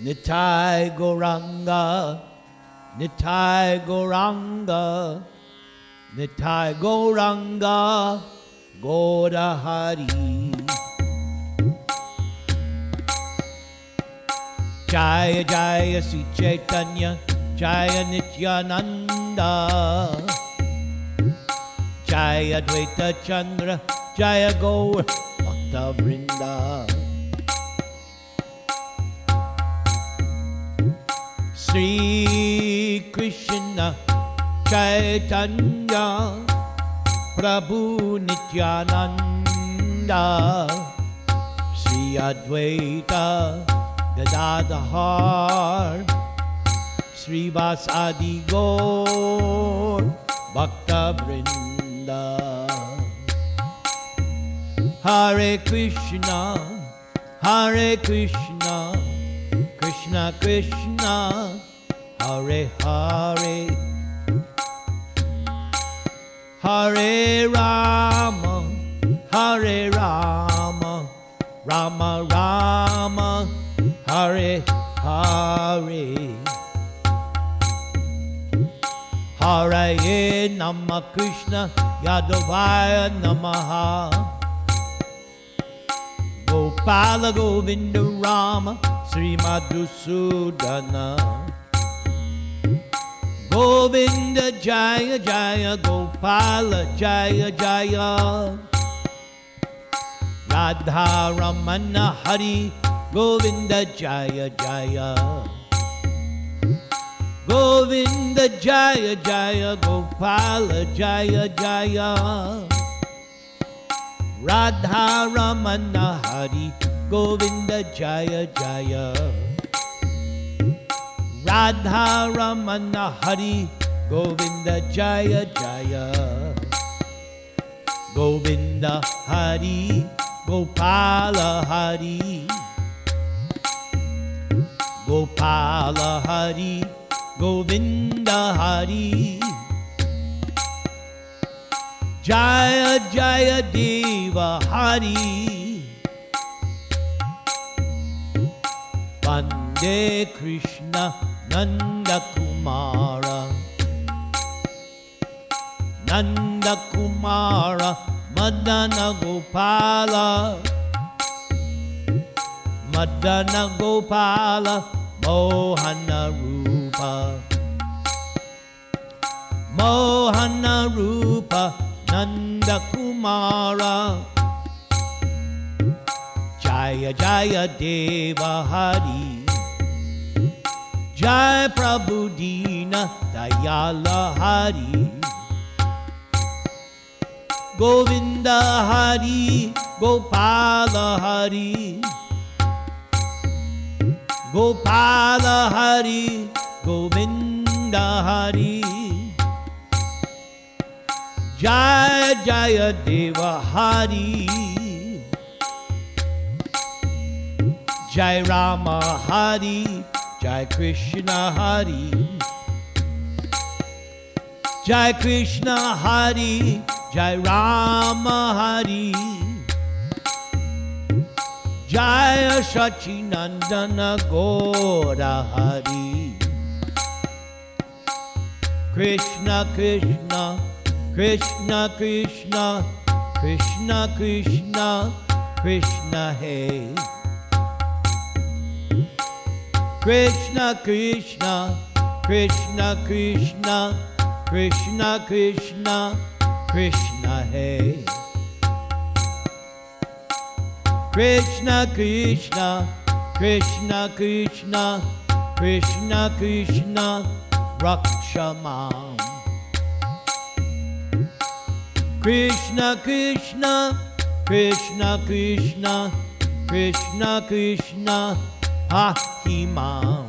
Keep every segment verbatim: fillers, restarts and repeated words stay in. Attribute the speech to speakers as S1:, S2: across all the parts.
S1: Nitai Gauranga, Nitai Gauranga, Nitai Gauranga, Gaura Hari. Jaya Jaya Sri Chaitanya, Jaya Nityananda, Jaya Dvaita Chandra, Jaya Gaur Bhakta Vrinda. Sri Krishna Chaitanya Prabhu Nityananda, Sri Advaita Gadadhar, Sri Vasadi Gaur Bhakta Vrinda. Hare Krishna, Hare Krishna, Krishna Krishna, Hare Hare, Hare Rama, Hare Rama, Rama Rama, Hare Hare. Hare Nama Krishna Yadavaya Namaha, Gopala Govinda Rama Sri Madhusudana, Govinda Jaya Jaya, Gopala Jaya Jaya, Radha Ramana Hari, Govinda Jaya Jaya, Govinda Jaya Jaya, Gopala Jaya Jaya, Radha Ramana Hari, Govinda Jaya Jaya, Radha Ramana Hari, Govinda Jaya Jaya, Govinda Hari, Gopala Hari, Gopala Hari, Govinda Hari, Jaya Jaya Deva Hari, Vande Krishna Nanda Kumara, Nanda Kumara Madana Gopala, Madana Gopala Mohana Rupa, Mohana Rupa Nanda Kumara, Jaya Jaya Deva Hari, Jai Prabhu Dina Dayala Hari, Govinda Hari, Gopala Hari, Gopala Hari, Govinda Hari, Jaya Jaya Deva Hari, Jai Rama Hari, Jai Krishna Hari, Jai Krishna Hari, Jai Rama Hari, Jaya Sachinandana Gaura Hari, Krishna Krishna, Krishna Krishna, Krishna Krishna, Krishna Hey, Krishna Krishna, Krishna Krishna, Krishna Krishna, Krishna Hey, Krishna Krishna, Krishna Krishna, Krishna Krishna, Rakshamam, Krishna Krishna, Krishna Krishna, Krishna Krishna, Hahimam,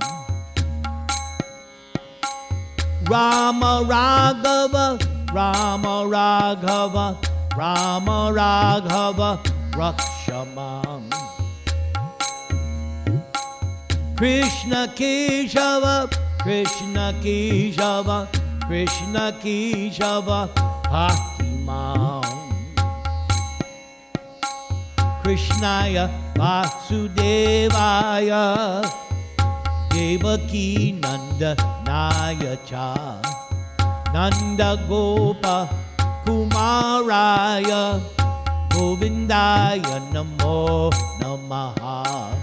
S1: Rama Raghava, Rama Raghava, Rama Raghava, Rakshamam, Krishna Keshava, Krishna Keshava, Krishna Keshava, Hahimam, Krishnaya Vasudevaya, Devaki Nanda Nayacha Nanda Gopa Kumaraya Govindaya Namo Namaha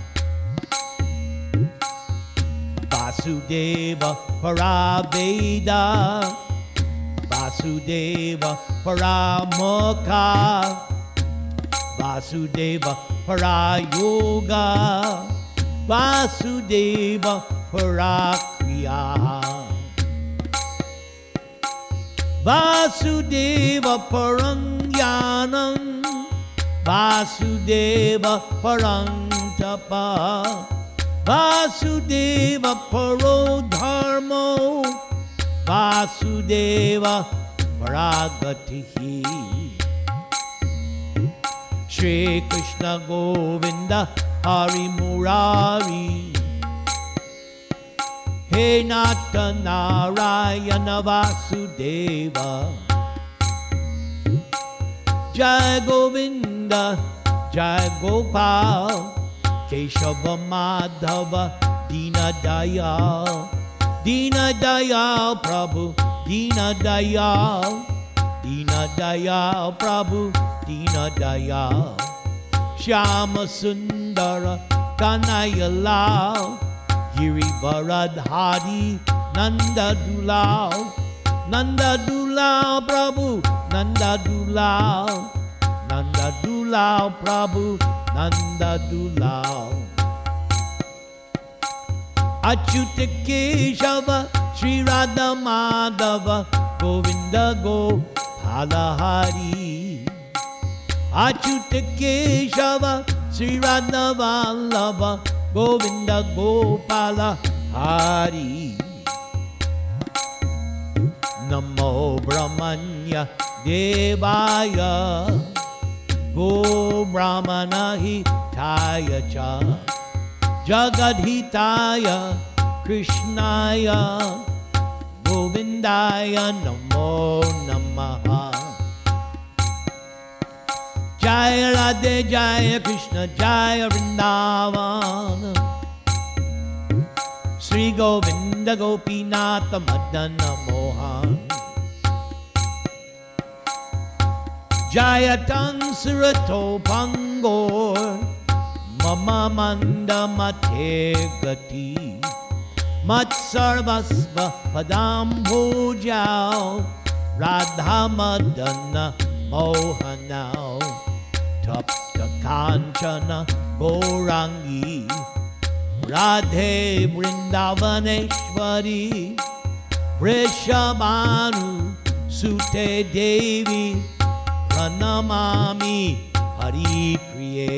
S1: Vasudeva Paraveda Vasudeva Paramokha Vasudeva Parayoga Vasudeva Parakriya Vasudeva Parangyanam Vasudeva Parantapa Vasudeva Parodharmo Vasudeva Paragatihi Shri Krishna Govinda Hari Murari He Nata Narayana Vasudeva Jai Govinda Jai Gopal Keshava Madhava Dina Dayal Dina Dayal Prabhu Dina Dayal Dina Dayal Prabhu Dina Dayal Shyama Sundara Kanaya Lal Girivaradhari Nanda Dulal Nanda Dulal Prabhu Nanda Dulal Nanda Dulal Prabhu Nanda Dulal Achyuta Keshava Shri Radha Madhava Govinda Gopalahari Achyuta Keshava Shri Radha Vallabha Govinda Gopalahari Namo Brahmanya Devaya Go Brahmana Hitaya Cha Jagadhitaya Krishnaya Govindaya Namo Namaha Jaya Radhe Jaya Krishna Jaya Vrindavan Sri Govinda Gopinatha Madana Mohan Jaya Tansurato Pangor Mama Manda Mate Gati Matsarvasva Padam Bhojao Radha Madana Mohanao Tapta Kanchana Gorangi Radhe Vrindavaneshwari Vrishabhanu Sute Devi Pranamami Hari Priye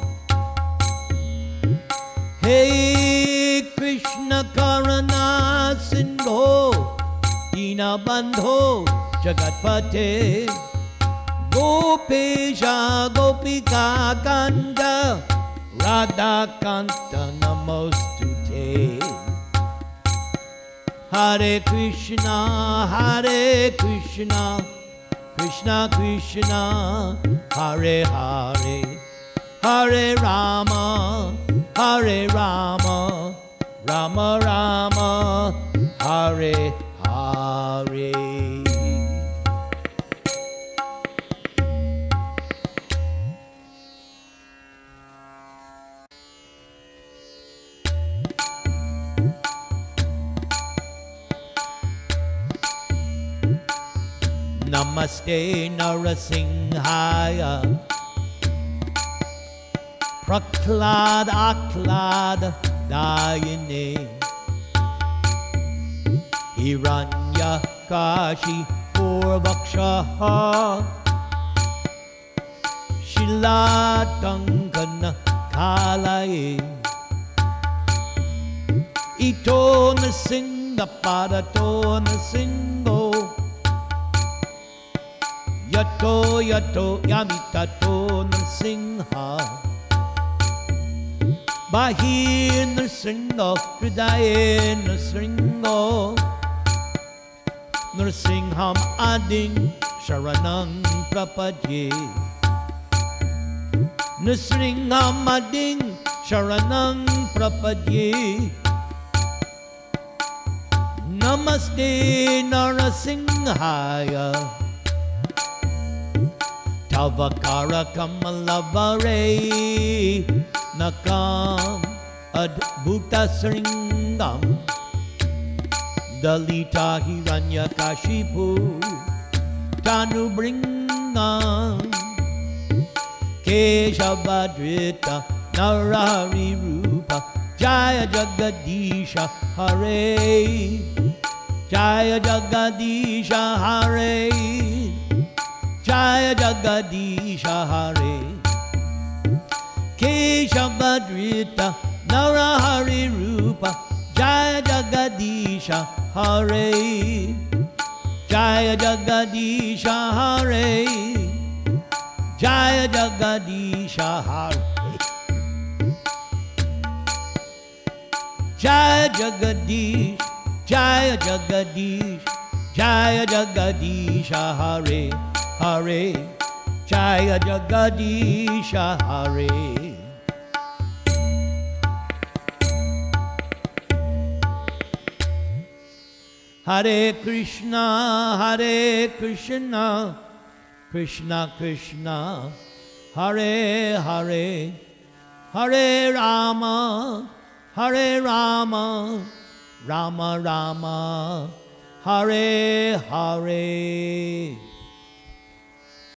S1: Hey Krishna Karana Sindho Dina Bandho Jagatpate Gopesha Gopika Kanta Radha Kanta Namostute Hare Krishna Hare Krishna Krishna Krishna Hare Hare Hare Rama Hare Rama Rama Rama Hare Hare Namaste Narasimhaya Prahlad Aklad Dayane Hiranya Kashi Purvakshaha Shilatankana Kalaye Ito Nasinga Parato Nasingo Yato Yato Yamitato Narsingha Bahir Narsingho Hridaye Narsingho Narsingham Ading Sharanang Prapadye Narsingham Ading Sharanang Prapadye Namaste Narasimhaya Tavakara Kamalavare Nakam Adbhuta Sringam Dalita Hiranyakashipu Tanu Bringam Keshavadrita Narari Rupa Jaya Jagadisha Hare Jaya Jagadisha Hare Jaya Jagadisha Hare Keshavadrita Narahari Rupa Jaya Jagadisha Hare Jaya Jagadisha Hare Jaya Jagadisha Hare Jaya Jagadish Jaya Jagadish Jaya Jagadisha Hare Hare Jaya Jagadisha Hare Hare Krishna Hare Krishna Krishna Krishna Hare Hare Hare Rama Hare Rama Rama Rama Hare Hare